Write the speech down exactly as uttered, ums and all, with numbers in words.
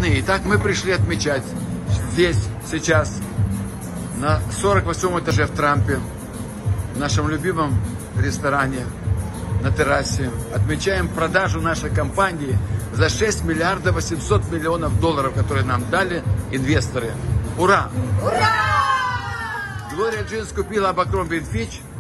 выходные. Итак, мы пришли отмечать здесь, сейчас, на сорок восьмом этаже в Трампе, в нашем любимом ресторане, на террасе. Отмечаем продажу нашей компании за шесть миллиардов восемьсот миллионов долларов, которые нам дали инвесторы. Ура! Ура! Глория Джинс купила Abercrombie энд Fitch